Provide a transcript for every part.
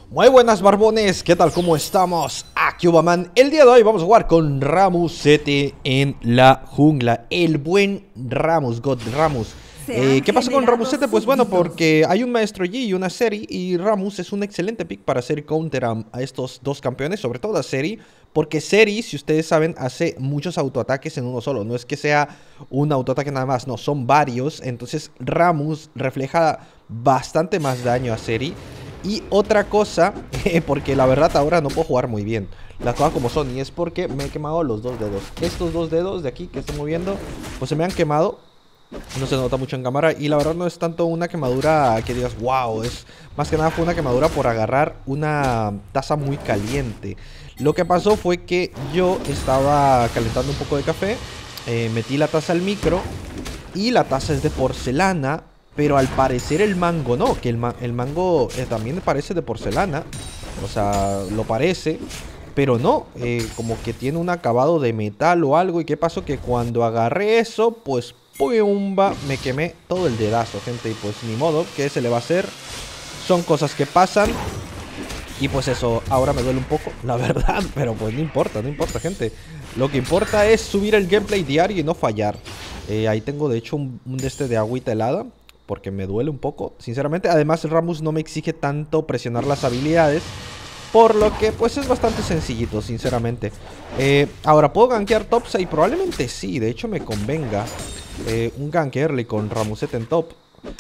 Muy buenas barbones, ¿qué tal? ¿Cómo estamos? Aquí Ubaman. El día de hoy vamos a jugar con Ramusete en la jungla. El buen Ramus, God Ramus. ¿Qué pasa con Ramusete? Pues bueno, porque hay un Maestro Yi y una Seri, y Ramus es un excelente pick para hacer counter a estos dos campeones, sobre todo a Seri, porque Seri, si ustedes saben, hace muchos autoataques en uno solo. No es que sea un autoataque nada más, no, son varios. Entonces Ramus refleja bastante más daño a Seri. Y otra cosa, porque la verdad ahora no puedo jugar muy bien las cosas como son, y es porque me he quemado los dos dedos. Estos dos dedos de aquí que estoy moviendo, pues se me han quemado. No se nota mucho en cámara, y la verdad no es tanto una quemadura que digas wow, es más que nada fue una quemadura por agarrar una taza muy caliente. Lo que pasó fue que yo estaba calentando un poco de café, metí la taza al micro, y la taza es de porcelana. Pero al parecer el mango no, que el mango también parece de porcelana. O sea, lo parece, pero no, como que tiene un acabado de metal o algo. ¿Y qué pasó? Que cuando agarré eso, pues ¡pumba! Me quemé todo el dedazo, gente. Y pues ni modo, ¿qué se le va a hacer? Son cosas que pasan. Y pues eso, ahora me duele un poco, la verdad. Pero pues no importa, gente. Lo que importa es subir el gameplay diario y no fallar. Ahí tengo de hecho un de agüita helada, porque me duele un poco, sinceramente. Además Ramus no me exige tanto presionar las habilidades, por lo que pues es bastante sencillito, sinceramente. Ahora, ¿puedo gankear top 6? Probablemente sí, de hecho me convenga un gank early con Ramusete en top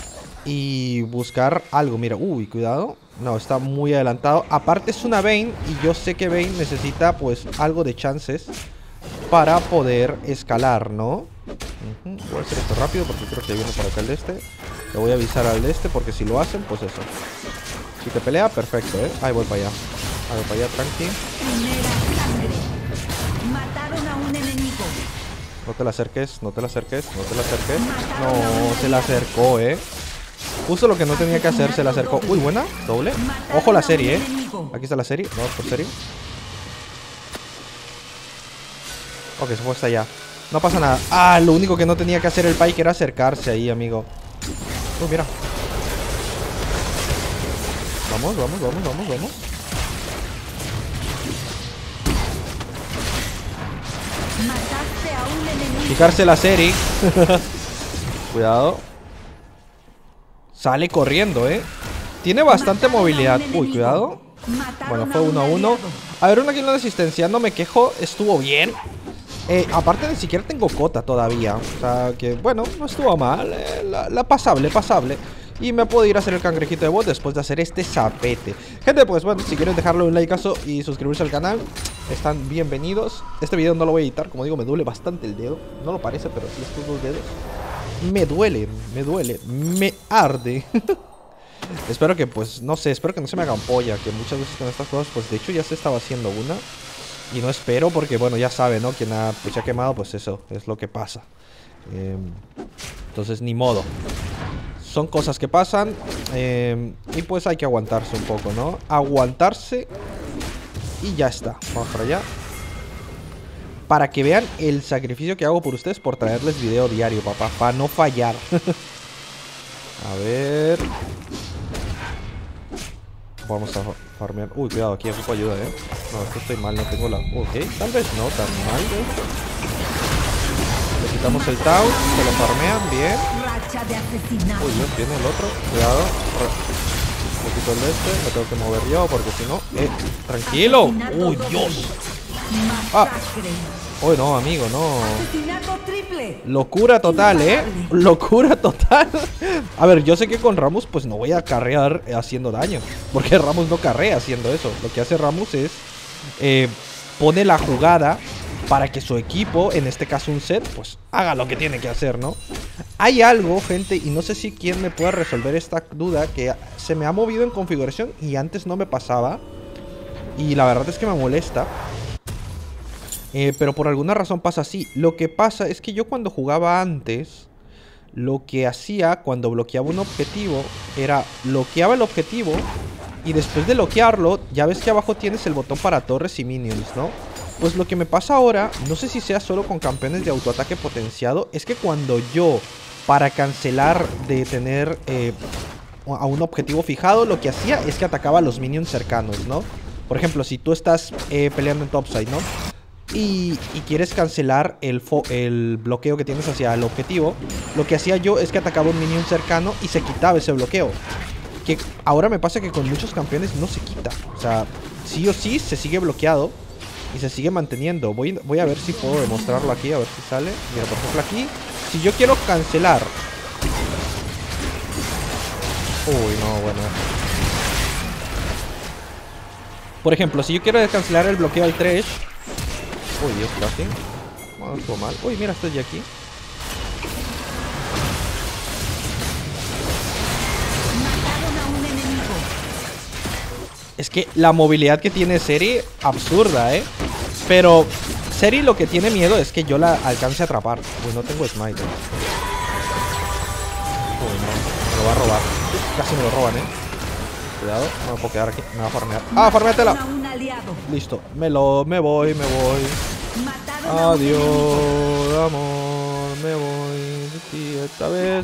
y buscar algo. Mira, uy, cuidado. No, está muy adelantado. Aparte es una Vayne, y yo sé que Vayne necesita pues algo de chances para poder escalar, ¿no? Voy a hacer esto rápido porque creo que viene para acá el de este. Le voy a avisar al de este porque si lo hacen, pues eso. Si te pelea, perfecto, ¿eh? Ahí voy para allá. Ahí voy para allá, tranqui. Mataron a un enemigo. No te la acerques, no te la acerques, no te la acerques. No, se la acercó, ¿eh? Justo lo que no tenía que hacer, se la acercó. Uy, buena, doble. Ojo la serie, ¿eh? Aquí está la serie, vamos por serie. Ok, se fue hasta allá. No pasa nada. Ah, lo único que no tenía que hacer el Pyke era acercarse ahí, amigo. Uy, mira. Vamos. Mataste a un enemigo. Fijarse la serie. Cuidado. Sale corriendo, ¿eh? Tiene bastante movilidad. Uy, cuidado. Bueno, fue 1-1. A ver, una kill de asistencia. No me quejo. Estuvo bien. Aparte, ni siquiera tengo cota todavía. O sea, que bueno, no estuvo mal. La pasable. Y me puedo ir a hacer el cangrejito de bot después de hacer este zapete. Gente, pues bueno, si quieren dejarle un likeazo y suscribirse al canal, están bienvenidos. Este video no lo voy a editar, como digo, me duele bastante el dedo. No lo parece, pero sí, estos dos dedos me duele, me arde. Espero que, pues, no sé, espero que no se me hagan polla, que muchas veces con estas cosas, pues de hecho ya se estaba haciendo una. Y no espero porque, bueno, ya sabe, ¿no? Quien pues, se ha quemado, pues eso es lo que pasa. Entonces, ni modo. Son cosas que pasan. Y pues hay que aguantarse un poco, ¿no? Aguantarse. Y ya está. Vamos para allá. Para que vean el sacrificio que hago por ustedes por traerles video diario, papá. Para no fallar. A ver. Vamos a farmear. Uy, cuidado, aquí ocupo ayuda, ¿eh? No, esto estoy mal, no tengo la... Ok, tal vez no tan mal, ¿eh? Le quitamos el taunt, se lo farmean, bien. Uy, Dios, viene el otro. Cuidado. Le quito el de este, me tengo que mover yo porque si no... ¡Tranquilo! ¡Uy, Dios! ¡Ah! Uy, no, amigo, no. Locura total, ¿eh? Locura total. A ver, yo sé que con Ramus pues no voy a carrear haciendo daño, porque Ramus no carrea haciendo eso. Lo que hace Ramus es pone la jugada para que su equipo, en este caso un set, pues haga lo que tiene que hacer, ¿no? Hay algo, gente, y no sé si quién me puede resolver esta duda, que se me ha movido en configuración y antes no me pasaba. Y la verdad es que me molesta. Pero por alguna razón pasa así. Lo que pasa es que yo cuando jugaba antes, lo que hacía cuando bloqueaba un objetivo era bloqueaba el objetivo y después de bloquearlo, ya ves que abajo tienes el botón para torres y minions, ¿no? Pues lo que me pasa ahora, no sé si sea solo con campeones de autoataque potenciado, es que cuando yo, para cancelar de tener a un objetivo fijado, lo que hacía es que atacaba a los minions cercanos, ¿no? Por ejemplo, si tú estás peleando en topside, ¿no? Y quieres cancelar el bloqueo que tienes hacia el objetivo, lo que hacía yo es que atacaba un minion cercano y se quitaba ese bloqueo. Que ahora me pasa que con muchos campeones no se quita. O sea, sí o sí se sigue bloqueado y se sigue manteniendo. Voy a ver si puedo demostrarlo aquí, a ver si sale. Mira, por ejemplo aquí, si yo quiero cancelar... Uy, no, bueno. Por ejemplo, si yo quiero cancelar el bloqueo al Thresh... Uy, Dios, casi. No, estuvo mal. Uy, mira, estoy ya aquí. Mataron a un enemigo. Es que la movilidad que tiene Seri, absurda, ¿eh? Pero Seri lo que tiene miedo es que yo la alcance a atrapar. Uy, no tengo smite. Uy, no, me lo va a robar. Casi me lo roban, ¿eh? Cuidado, no me puedo quedar aquí. Me va a farmear. ¡Ah, farmeatela! Mataron a un aliado. Listo, me voy. Mataron a un enemigo. Adiós, amor, me voy de ti esta vez.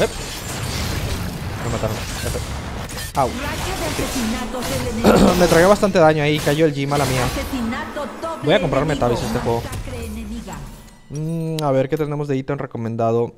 Me mataron. Au. Racha de asesinatos del enemigo. Me tragué bastante daño ahí, cayó el G, mala mía. Asesinato doble Voy a comprarme enemigo. Tavis este juego. Masacre enemiga. A ver, ¿qué tenemos de ítem recomendado?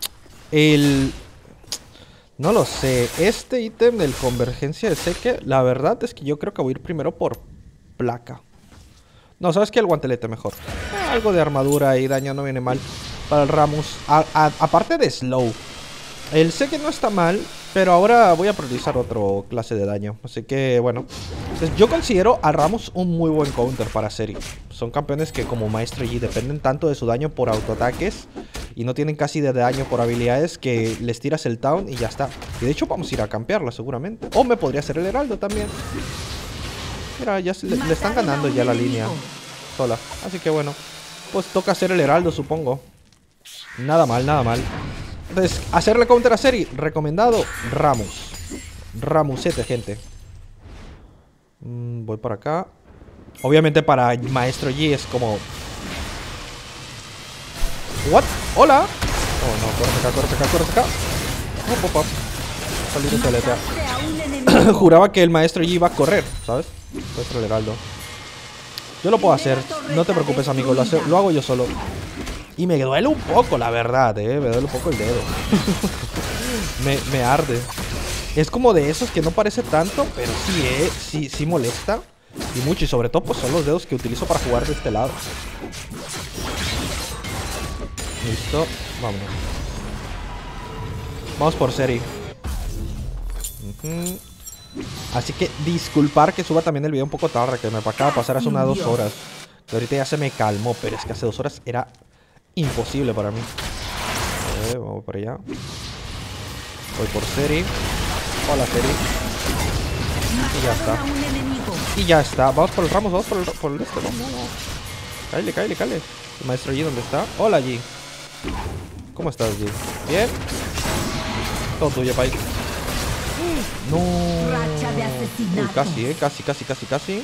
No lo sé. Este ítem del convergencia de Seque, la verdad es que yo creo que voy a ir primero por placa. No, ¿sabes qué? El guantelete mejor. Algo de armadura y daño no viene mal para el Rammus. Aparte de slow. El Seque no está mal, pero ahora voy a priorizar otro clase de daño. Así que, bueno. Entonces, yo considero a Rammus un muy buen counter para Seri. Son campeones que como Maestro Yi dependen tanto de su daño por autoataques y no tienen casi de daño por habilidades que les tiras el town y ya está. Y de hecho vamos a ir a campearla seguramente. O me podría hacer el heraldo también. Mira, ya le están ganando ya la línea sola. Así que bueno, pues toca hacer el heraldo, supongo. Nada mal, nada mal. Entonces, hacerle counter a Seri, recomendado, Rammus. Rammusete, gente. Voy para acá. Obviamente para Maestro Yi es como... ¿What? ¿Hola? Oh no, corre acá. Pop. Salir de teleta. Mataste a un enemigo. Juraba que el Maestro Yi iba a correr, ¿sabes? Maestro el heraldo. Yo lo puedo hacer, no te preocupes, amigo, lo hago yo solo. Y me duele un poco, la verdad, me duele un poco el dedo. me arde. Es como de esos que no parece tanto, pero sí molesta. Y mucho, y sobre todo pues son los dedos que utilizo para jugar de este lado. Listo, vámonos. Vamos por Seri. Así que disculpar que suba también el video un poco tarde, que me acaba de pasar hace unas 2 horas. Que ahorita ya se me calmó, pero es que hace 2 horas era imposible para mí. Vamos por allá. Voy por Seri. Hola, Seri. Y ya está. Y ya está. Vamos por el Rammus, vamos por el este. Vamos. Cáele. El Maestro Yi, ¿dónde está? Hola, Yi. ¿Cómo estás, Yi? ¿Bien? Todo tuyo, Pai. No. Racha de asesinato. Uy, casi.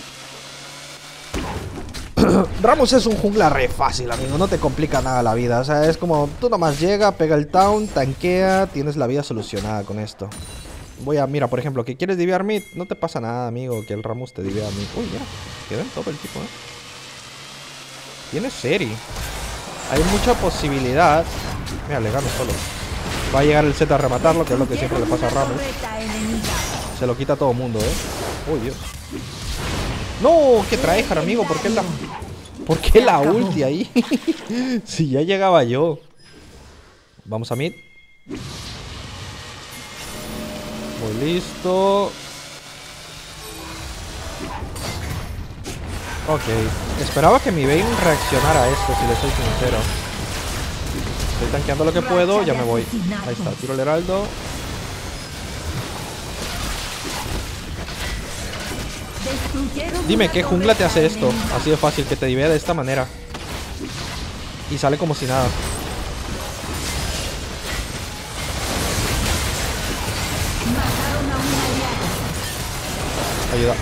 Rammus es un jungla re fácil, amigo. No te complica nada la vida. O sea, es como tú nomás llega, pega el town, tanquea, tienes la vida solucionada con esto. Mira, por ejemplo, que quieres divear mid, no te pasa nada, amigo, que el Rammus te divea mid. Uy, mira, queda en top el tipo, Tiene Seri. Hay mucha posibilidad. Mira, le gano solo. Va a llegar el Z a rematarlo, que es lo que siempre le pasa a Rammus. Se lo quita a todo mundo, Uy, Dios. No, qué tryhard, amigo. ¿Por qué la ulti ahí? Si ya llegaba yo. Vamos a mid. Muy listo. Ok. Esperaba que mi Vayne reaccionara a esto, si le soy sincero. Estoy tanqueando lo que puedo, ya me voy. Ahí está, tiro el heraldo. Dime, ¿qué jungla te hace esto? Así de fácil, que te divea de esta manera. Y sale como si nada. Ayuda.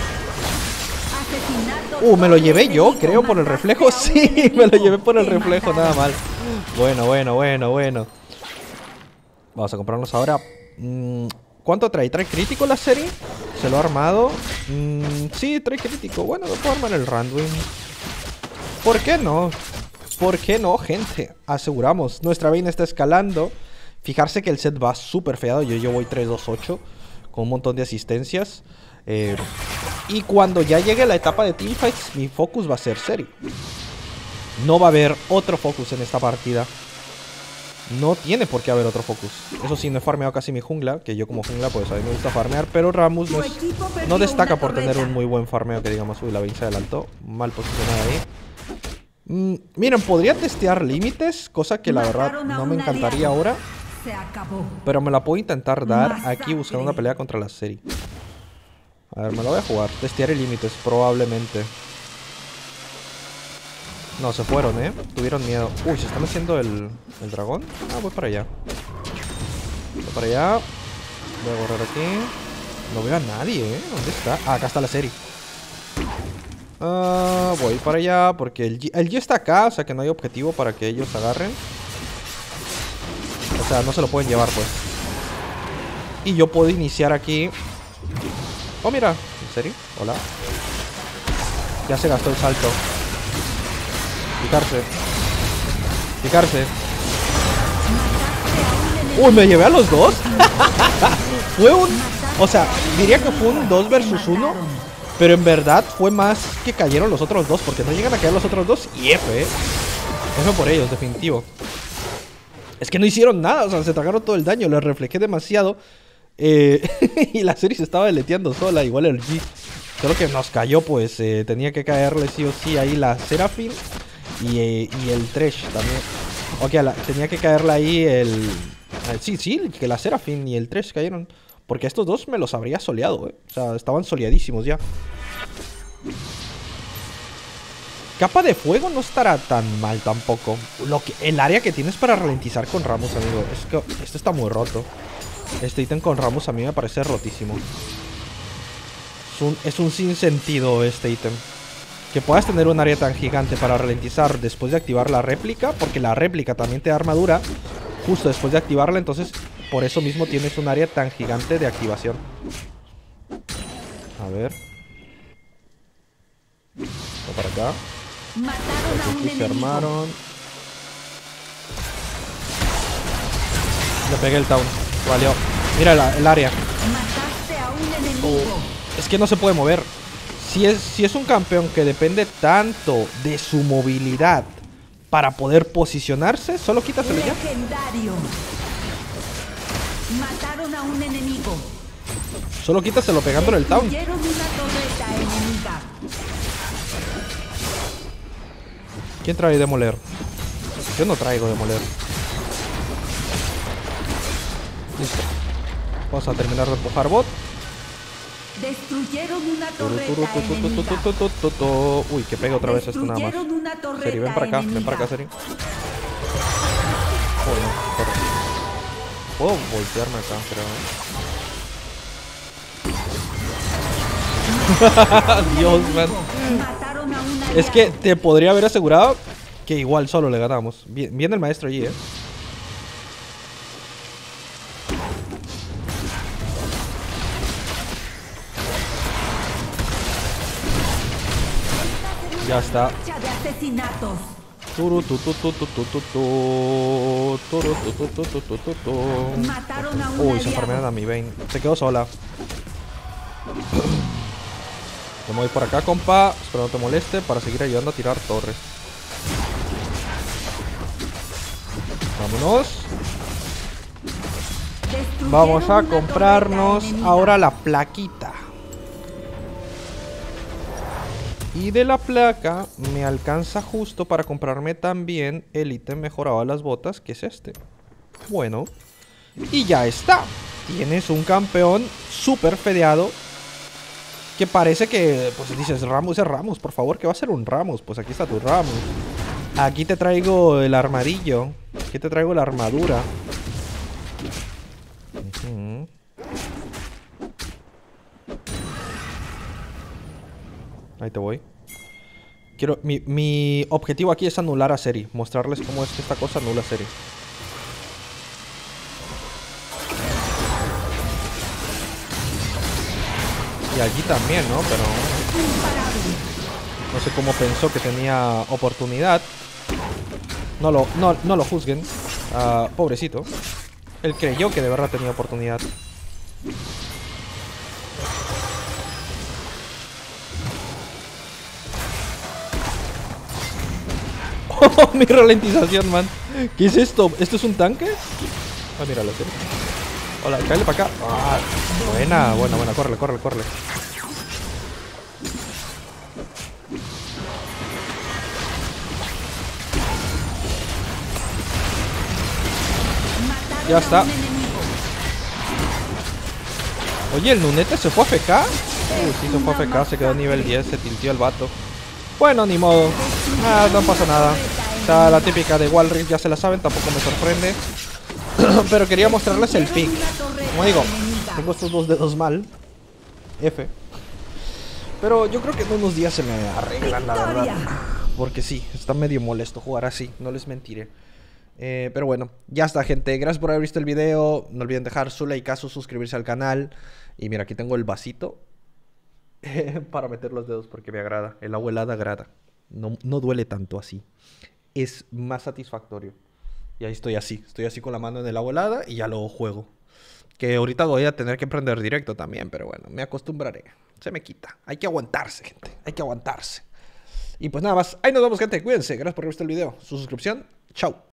Me lo llevé yo, creo, por el reflejo. Sí, me lo llevé por el reflejo, nada mal. Bueno. Vamos a comprarnos ahora ¿Cuánto trae? ¿Trae crítico la serie? ¿Se lo ha armado? Sí, trae crítico. Bueno, lo puedo armar el Randuin. ¿Por qué no? ¿Por qué no, gente? Aseguramos. Nuestra Vayne está escalando. Fijarse que el set va súper feado. Yo voy 3-2-8 con un montón de asistencias. Y cuando ya llegue la etapa de teamfights, mi focus va a ser Seri. No va a haber otro focus en esta partida. No tiene por qué haber otro focus. Eso sí, no he farmeado casi mi jungla. Que yo como jungla, pues a mí me gusta farmear. Pero Rammus no destaca por tener un muy buen farmeo. Que digamos, uy, la Vayne se adelantó. Mal posicionada ahí. Miren, podría testear límites. Cosa que la verdad no me encantaría ahora. Pero me la puedo intentar dar aquí buscando una pelea contra la Seri. A ver, me la voy a jugar. Testearé límites, probablemente. No, se fueron, tuvieron miedo. Uy, ¿se están haciendo el dragón? Ah, voy para allá. Voy para allá. Voy a borrar aquí. No veo a nadie, ¿Dónde está? Ah, acá está la Seri. Voy para allá porque el G está acá. O sea que no hay objetivo para que ellos agarren. O sea, no se lo pueden llevar, pues. Y yo puedo iniciar aquí. Oh, mira. ¿En serio? Hola. Ya se gastó el salto. Picarse. Picarse. Uy, me llevé a los dos. Fue un... O sea, diría que fue un 2 versus 1. Pero en verdad fue más que cayeron los otros dos. Porque no llegan a caer los otros dos. Y F, F por ellos, definitivo. Es que no hicieron nada. O sea, se tragaron todo el daño. Les reflejé demasiado. Y la serie se estaba deleteando sola. Igual el G. Solo que nos cayó, pues. Tenía que caerle sí o sí ahí la Seraphine. Y el Thresh también. Ok, tenía que caerle ahí el... Sí, que la Seraphine y el Thresh cayeron. Porque estos dos me los habría soleado, O sea, estaban soleadísimos ya. Capa de fuego no estará tan mal tampoco. El área que tienes para ralentizar con Rammus, amigo. Es que este está muy roto. Este ítem con Rammus a mí me parece rotísimo. Es un sinsentido este ítem. Que puedas tener un área tan gigante para ralentizar después de activar la réplica. Porque la réplica también te da armadura justo después de activarla. Entonces, por eso mismo tienes un área tan gigante de activación. A ver. Voy para acá. Aquí se armaron. Le pegué el town. Valió. Mira el área. Es que no se puede mover. Si es un campeón que depende tanto de su movilidad para poder posicionarse, solo quítaselo ya. Mataron a un enemigo. Solo quítaselo pegándole el town. ¿Quién trae demoler? Yo no traigo demoler. Listo. Vamos a terminar de empujar bot. Destruyeron una torreta enemiga. Uy, que pega otra vez esto nada más. Seri, ven para acá, Seri. Oh, no, puedo voltearme acá, creo. Dios, man. Es que te podría haber asegurado que igual solo le ganamos. Viene el maestro allí, Ya está. Uy, se farmearon a mi Vayne. Se quedó sola. Me voy por acá, compa. Espero no te moleste para seguir ayudando a tirar torres. Vámonos. Vamos a comprarnos ahora la plaquita. Y de la placa me alcanza justo para comprarme también el ítem mejorado a las botas, que es este. Bueno, y ya está. Tienes un campeón súper fedeado. Que parece que, pues dices, Rammus es Rammus, por favor, que va a ser un Rammus. Pues aquí está tu Rammus. Aquí te traigo el armadillo. Aquí te traigo la armadura. Ahí te voy. Mi objetivo aquí es anular a Seri. Mostrarles cómo es que esta cosa anula a Seri. Y allí también, ¿no? Pero no sé cómo pensó que tenía oportunidad. No lo juzguen. Pobrecito. Él creyó que de verdad tenía oportunidad. Oh, mi ralentización, man. ¿Qué es esto? ¿Esto es un tanque? Ah, míralo, ¿sí? Hola, cállale para acá. Ah, buena, córrele. Ya está. Oye, el Nunete se fue a FK. Sí, se fue a FK, se quedó a nivel 10, se tiltió el vato. Bueno, ni modo. No pasa nada. O sea, la típica de Walrick ya se la saben, tampoco me sorprende. Pero quería mostrarles el pick. Como digo, tengo estos dos dedos mal. F. Pero yo creo que en unos días se me arreglan, la verdad. Porque sí, está medio molesto jugar así, no les mentiré. Pero bueno, ya está, gente. Gracias por haber visto el video. No olviden dejar su likeazo, suscribirse al canal. Y mira, aquí tengo el vasito para meter los dedos porque me agrada. El agua helada agrada. No duele tanto así. Es más satisfactorio. Y ahí estoy así con la mano en el agua helada y ya luego juego. Que ahorita voy a tener que prender directo también, pero bueno, me acostumbraré. Se me quita. Hay que aguantarse, gente. Hay que aguantarse. Y pues nada más. Ahí nos vemos, gente. Cuídense. Gracias por haber visto el video. Su suscripción. Chao.